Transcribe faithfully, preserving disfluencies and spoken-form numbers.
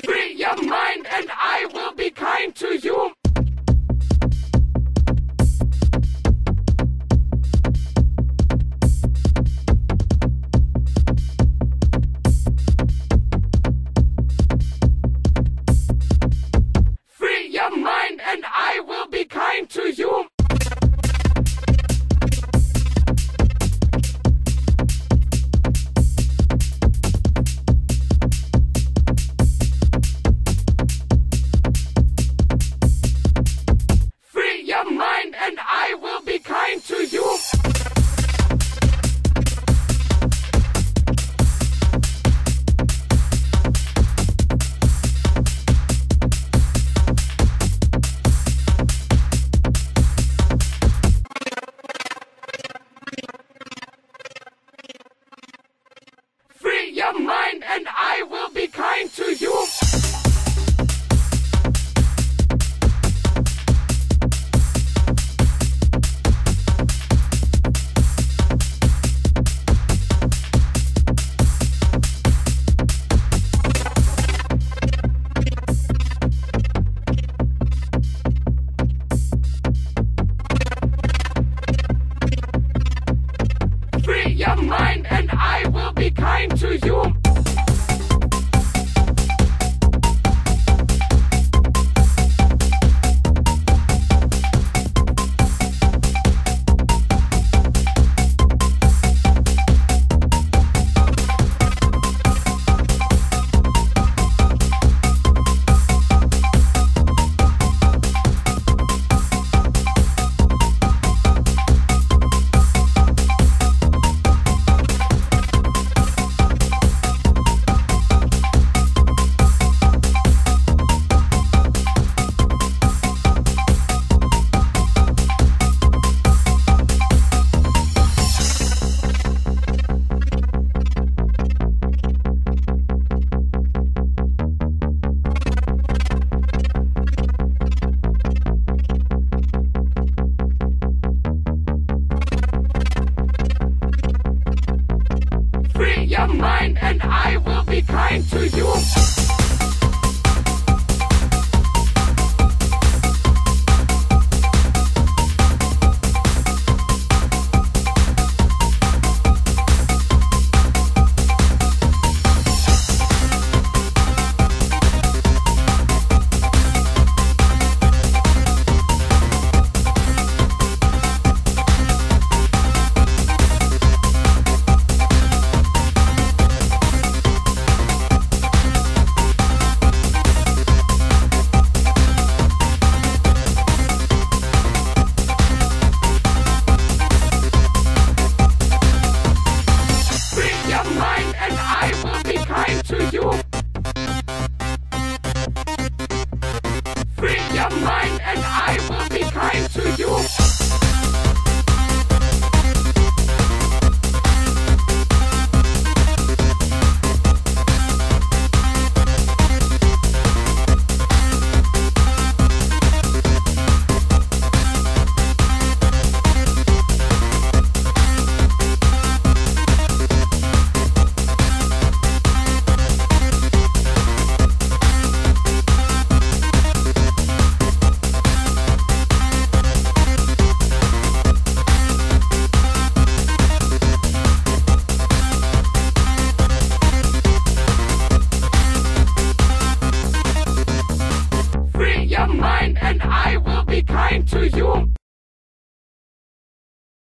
Free your mind and I will be kind to you. Free your mind and I will be kind to you. And I will be kind to you. Free your mind and I will be kind to you. Free your mind and I will be kind to you. Free your mind and I will be kind to you. To you. Free your mind and I will be kind to you. Free your mind and I will be kind to you.